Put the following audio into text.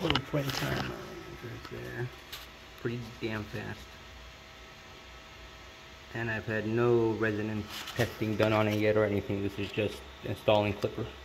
little point in time right there. Pretty damn fast. And I've had no resonance testing done on it yet or anything. This is just installing Klipper.